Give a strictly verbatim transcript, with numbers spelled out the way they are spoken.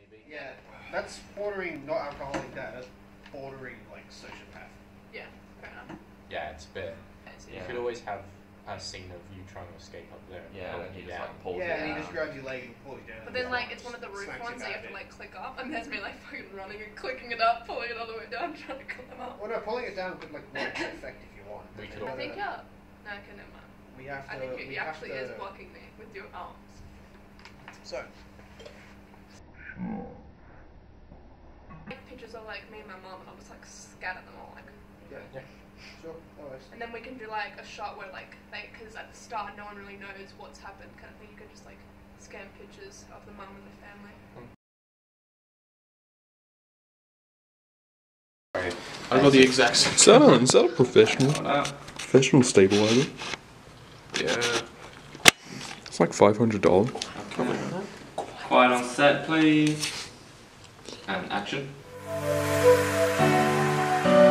maybe. Yeah, that's bordering not alcoholic dad. That's bordering like sociopath. Yeah, fair enough. Yeah, it's a bit. Yeah. You could always have a scene of you trying to escape up there. And Yeah, pulling and he you just down. like pulls Yeah, you and he down. just grabs your leg and pulls you down. But then, like, it's one of the roof Smacks ones that you have to, back. like, click up, and there's me, like, fucking running and clicking it up, pulling it all the way down, trying to climb up. Well, no, pulling it down could like work in effect if you want. We could I all- think, yeah. No, okay, never mind. We have to. I think we he have actually to, is blocking me with your arms. So. Take pictures of, like, me and my mom, and I'll just, like, scatter them all, like. Yeah. Yeah. Sure. No worries. And then we can do, like, a shot where, like, they, because at the start no one really knows what's happened, kind of thing. You could just, like, scan pictures of the mum and the family. I got the exact same. Is that a, is that a professional? Uh, Professional stabilizer? yeah. It's like five hundred dollars. Okay. Quiet on set, please. And action.